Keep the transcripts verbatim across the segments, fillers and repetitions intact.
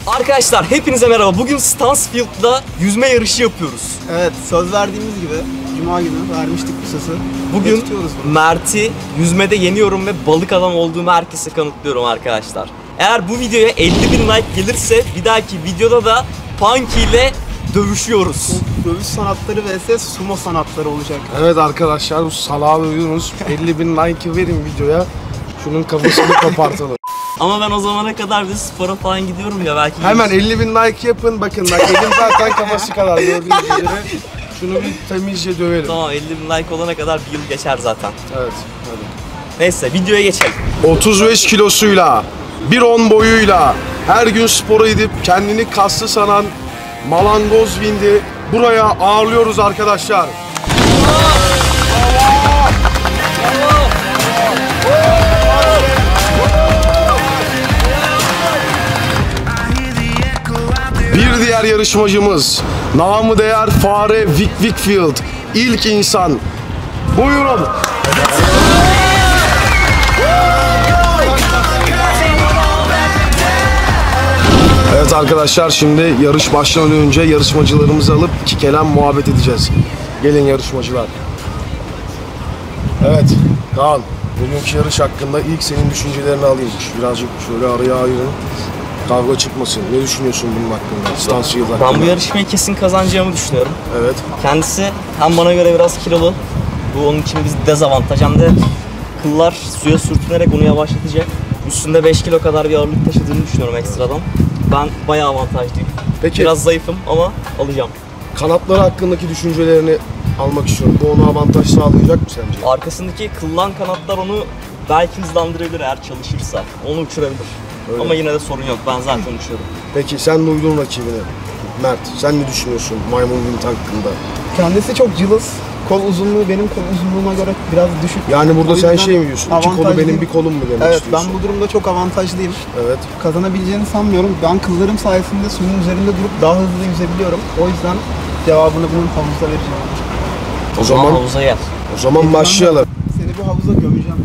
Arkadaşlar hepinize merhaba. Bugün Stansfield'da yüzme yarışı yapıyoruz. Evet, söz verdiğimiz gibi Cuma günü vermiştik bu sözü. Bugün Mert'i yüzmede yeniyorum ve balık adam olduğumu herkese kanıtlıyorum arkadaşlar. Eğer bu videoya elli bin like gelirse bir dahaki videoda da Punky ile dövüşüyoruz. Dövüş sanatları vs sumo sanatları olacak. Evet arkadaşlar, bu salağa uyuyoruz. elli bin like verin videoya. Şunun kafasını kopartalım. Ama ben o zamana kadar bir spora falan gidiyorum ya belki. Hemen elli bin like yapın, bakın bak elim zaten kafası kadar gördüğünüz üzere. Şunu bir temizce dövelim. Tamam, elli bin like olana kadar bir yıl geçer zaten. Evet, hadi. Neyse videoya geçelim. otuz beş kilosuyla, bir on boyuyla, her gün spora gidip kendini kaslı sanan Malangoz Wind'i buraya ağırlıyoruz arkadaşlar. Bir diğer yarışmacımız, namı değer fare Vic Wickfield, ilk insan. Buyurun. Evet arkadaşlar, şimdi yarış başlamadan önce yarışmacılarımızı alıp iki kelam muhabbet edeceğiz. Gelin yarışmacılar. Evet, Kaan, bugünkü yarış hakkında ilk senin düşüncelerini alayım. Birazcık şöyle araya ayırın. Kavga çıkmasın. Ne düşünüyorsun bunun hakkında? Stansfield hakkında. Ben bu yarışmayı kesin kazanacağımı düşünüyorum. Evet. Kendisi hem bana göre biraz kilolu. Bu onun için bir dezavantaj. Hem de kıllar suya sürtünerek onu yavaşlatacak. Üstünde beş kilo kadar bir ağırlık taşıdığını düşünüyorum ekstradan. Ben bayağı avantajlıyım. Peki. Biraz zayıfım ama alacağım. Kanatları hakkındaki düşüncelerini almak istiyorum. Bu ona avantaj sağlayacak mı sence? Arkasındaki kıllan kanatlar onu belki hızlandırabilir eğer çalışırsa. Onu uçurabilir. Öyle. Ama yine de sorun yok. Ben zaten uçuyorum. Peki sen de uydun rakibine. Mert, sen ne düşünüyorsun Maymun Wind hakkında? Kendisi çok cılız. Kol uzunluğu benim kol uzunluğuma göre biraz düşük. Yani burada O sen yüzden şey mi diyorsun? İki kolu avantajlıyım. benim bir kolum mu demek Evet, istiyorsun? ben bu durumda çok avantajlıyım. Evet. Kazanabileceğini sanmıyorum. Ben kıllarım sayesinde suyun üzerinde durup daha hızlı yüzebiliyorum. O yüzden cevabını bunun havuzda vereceğim. O zaman havuza gel. o zaman başlayalım. Seni bu havuza gömeceğim.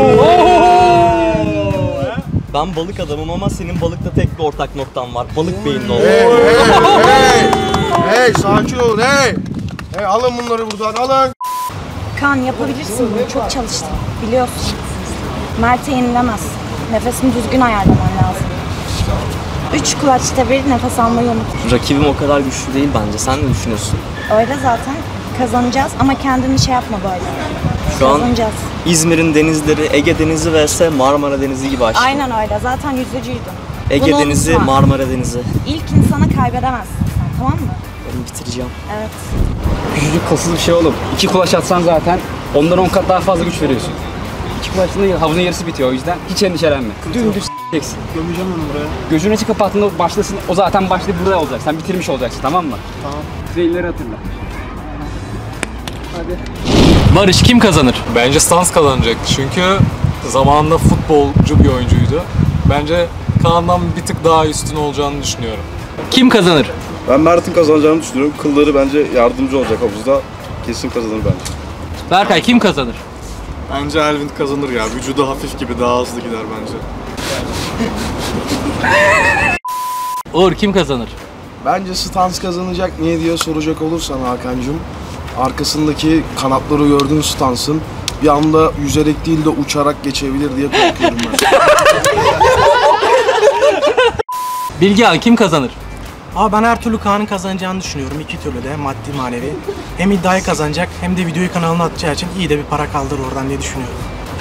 Ben balık adamım ama senin balıkta tek bir ortak noktan var. Balık beyinli ol. Hey, hey, hey! Hey, sakin olun, hey! Hey, alın bunları buradan, alın! Kaan, yapabilirsin bunu. Çok çalıştım. Biliyorsun. Mert'e yenilemez. Nefesini düzgün ayarlaman lazım. Üç kulaçta bir nefes almayı unut. Rakibim o kadar güçlü değil bence. Sen ne düşünüyorsun? Öyle zaten. Kazanacağız ama kendini şey yapma böyle. Şu an Kazanacağız. İzmir'in denizleri Ege Denizi vs Marmara Denizi gibi açtı. Aynen öyle. Zaten yüzücüydün. Ege Bunu Denizi, unutma. Marmara Denizi. İlk insana kaybedemezsin sen, tamam mı? Ben bitireceğim. Evet. Küçücük kasız bir şey oğlum. İki kulaç atsan zaten ondan on kat daha fazla güç veriyorsun. İki kulaçta havuzun yarısı bitiyor, o yüzden hiç endişelenme. Dümdüz s**eceksin. Gömeceğim onu buraya. Gözünü açık kapattığında başlasın, o zaten başlayıp burada olacak. Sen bitirmiş olacaksın, tamam mı? Tamam. Trailleri hatırla. Hadi. Barış kim kazanır? Bence Stans kazanacak çünkü zamanında futbolcu bir oyuncuydu. Bence Kaan'dan bir tık daha üstün olacağını düşünüyorum. Kim kazanır? Ben Mert'in kazanacağını düşünüyorum. Kılları bence yardımcı olacak havuzda. Kesin kazanır bence. Berkay kim kazanır? Bence Elvin kazanır ya. Vücudu hafif gibi daha hızlı gider bence. Uğur kim kazanır? Bence Stans kazanacak, niye diye soracak olursan Hakan'cığım. Arkasındaki kanatları gördüğün Stans'ın bir anda yüzerek değil de uçarak geçebilir diye korkuyorum ben. Bilgehan kim kazanır? Abi ben her türlü Kaan'ın kazanacağını düşünüyorum. İki türlü de, maddi manevi. Hem iddiayı kazanacak hem de videoyu kanalına atacağı için iyi de bir para kaldırır oradan diye düşünüyorum.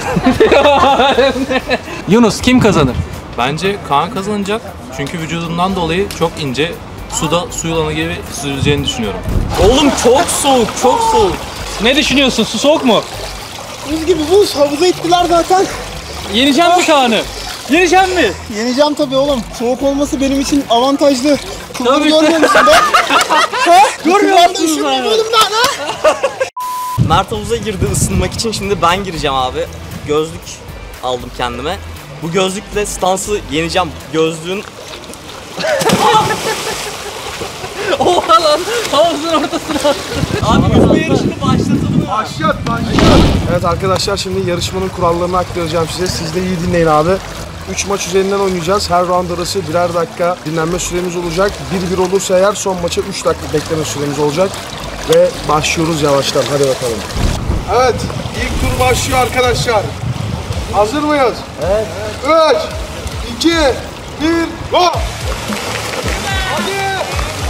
Yunus kim kazanır? Bence Kaan kazanacak çünkü vücudundan dolayı çok ince, suda su yılanı gibi süzüleceğini düşünüyorum. Oğlum çok soğuk, çok soğuk. Ne düşünüyorsun? Su soğuk mu? Buz gibi buz. Havuza ittiler zaten. Yeneceğim mi Kaan'ı? Yeneceğim mi? Yeneceğim tabii oğlum. Soğuk olması benim için avantajlı. Kılları Tabii. görmüyor musun be? Ha? Görmüyor musunuz Üşümüyor abi? oğlum daha ne? Mert havuza girdi ısınmak için, şimdi ben gireceğim abi. Gözlük aldım kendime. Bu gözlükle Stans'ı yeneceğim. Gözlüğün... Oha lan! Havuzun ortasına attı. Abi yüzme yarışını başlatalım. Başlat, başlat. Evet arkadaşlar, şimdi yarışmanın kurallarını aktaracağım size. Siz de iyi dinleyin abi. üç maç üzerinden oynayacağız. Her round arası birer dakika dinlenme süremiz olacak. bir bir olursa eğer son maça üç dakika bekleme süremiz olacak. Ve başlıyoruz yavaştan. Hadi bakalım. Evet, ilk tur başlıyor arkadaşlar. Hazır mıyız? Evet. üç, iki, bir, go! Hadi!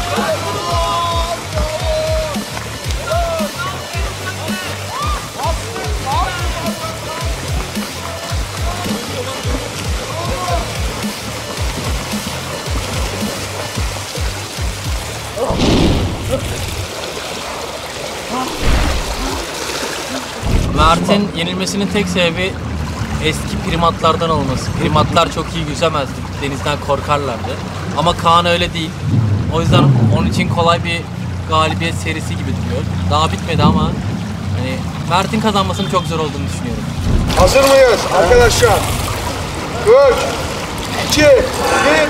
Mert'in yenilmesinin tek sebebi eski primatlardan olması. Primatlar çok iyi yüzemezdi. Denizden korkarlardı. Ama Kaan öyle değil. O yüzden onun için kolay bir galibiyet serisi gibi duruyor. Daha bitmedi ama hani Mert'in kazanmasının çok zor olduğunu düşünüyorum. Hazır mıyız arkadaşlar? üç, iki, bir.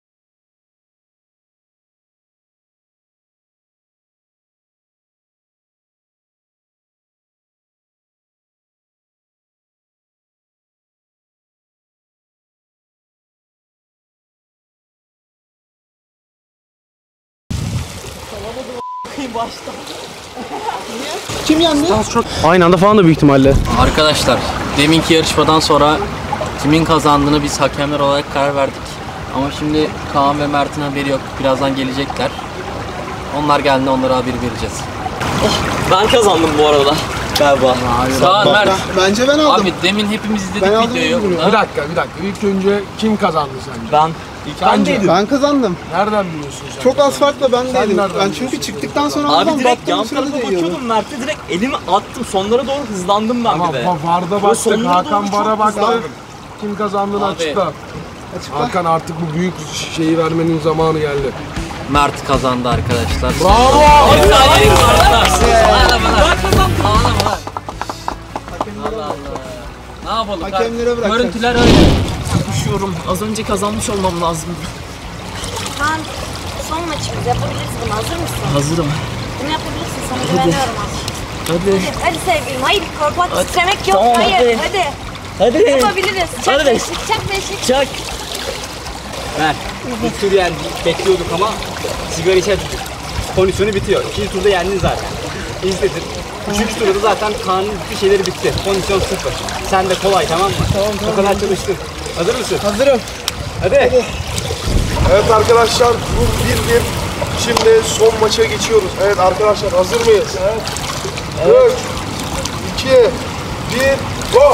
Kim yendi? Aynı anda falan da büyük ihtimalle. Arkadaşlar, deminki yarışmadan sonra kimin kazandığını biz hakemler olarak karar verdik. Ama şimdi Kaan ve Mert'in haberi yok. Birazdan gelecekler. Onlar geldiğinde onlara haber vereceğiz. Ben kazandım bu arada galiba. Kaan, Mert. Bence ben aldım. Abi demin hepimiz izledik Ben aldım videoyu. bunu. Bir dakika, bir dakika. İlk önce kim kazandı sence? Ben ilk bendeydim. Ben kazandım. Nereden biliyorsun sen? Çok az farkla ben Sen değilim. nereden Ben çünkü biliyorsun? çıktıktan sonra Abi aldım. direkt Baktım yan sırada tarafa değiyordu. bakıyordum Mert'e, direkt elimi attım. Sonlara doğru hızlandım ben Tamam, bir de. va- Varda Böyle baktık, sonlara Hakan doğru Bara çok baktı. hızlandım. Kim kazandığını Abi. açıkla. Açıkla. Hakan artık bu büyük şeyi vermenin zamanı geldi. Mert kazandı arkadaşlar. Bravo! Bir saniye Ağlama lan. Ağlama lan. Allah Allah. Ne yapalım? Hakemlere bırakacağız. Görüntüler öyle. Üşüyorum. Az önce kazanmış olmam lazım. Kaan, son maçımız yapabiliriz bunu. Hazır mısın? Hazırım. Bunu yapabilirsin. Sana güveniyorum abi. Hadi. Hadi, hadi sevgilim. Hayır, korkmak, Hadi. titremek yok. Tamam, Hayır, hadi. hadi. Hadi. Yapabiliriz. Çak Hadi. beşlik, çak beşlik. Çak. Ver. İlk tur yani bekliyorduk ama sigara içerdik. Kondisyonu bitiyor. İkinci turda yendin zaten. İzledin. Üçüncü turda da zaten Kaan'ın bir şeyleri bitti. Kondisyon sıfır. Sen de kolay, tamam mı? Tamam, tamam. O kadar çalıştın. Hazır mısın? Hazırım. Hadi. Hadi. Evet arkadaşlar, bu bir bir. Şimdi son maça geçiyoruz. Evet arkadaşlar, hazır mıyız? Evet. üç, iki, bir, go!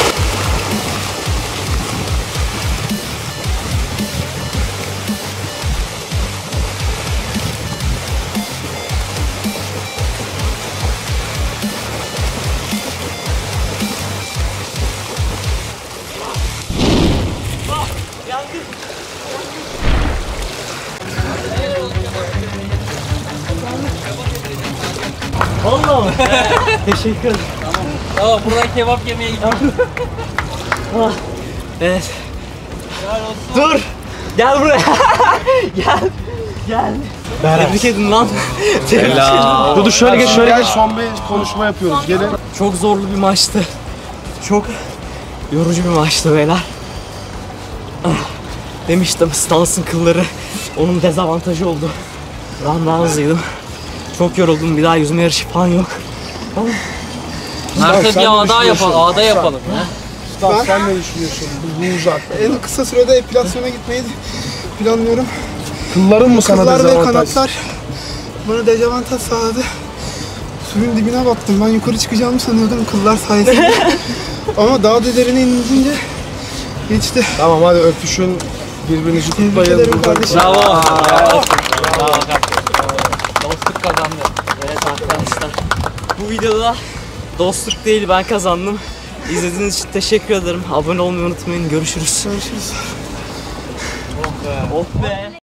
Vallahi mi? Teşekkür ederim. Tamam, buradan kebap yemeye gidiyoruz. Evet. Dur. Gel buraya. Gel. Gel. Tebrik edin lan. Tebrik edin. Dudu şöyle geç, şöyle geç. Son bir konuşma yapıyoruz. Gelin. Çok zorlu bir maçtı. Çok yorucu bir maçtı beyler. Ah, demiştim Stans'ın kılları onun dezavantajı oldu. Ben daha hızlıydım. Çok yoruldum. Bir daha yüzme yarışı falan yok. Mert'e sen bir ne ağda düşünüyorsun? yapalım. Ağda yapalım. Ha? Stan, sen ne düşünüyorsun? Bu, bu uzak. En kısa sürede epilasyona gitmeyi planlıyorum. Kılların mı sana Kızlar ve dezavantaj? kanatlar bana dezavantaj sağladı. Suyun dibine battım. Ben yukarı çıkacağımı sanıyordum kıllar sayesinde. Ama daha da derine inince geçti. Tamam hadi öpüşün. Birbirinizi Tebrik kutlayın. ederim Buradan- kardeşim. Bravo. Bravo Dostluk kazandı. Evet arkadaşlar. Bu videoda dostluk değil, ben kazandım. İzlediğiniz için teşekkür ederim. Abone olmayı unutmayın. Görüşürüz. Görüşürüz. Oh be.